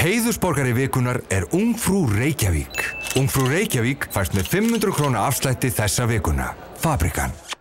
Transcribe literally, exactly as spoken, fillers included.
Heiðursborgari vikunar er Ungfrú Reykjavík. Ungfrú Reykjavík fæst með fimm hundruð króna afslætti þessa vikuna. Fabrikan.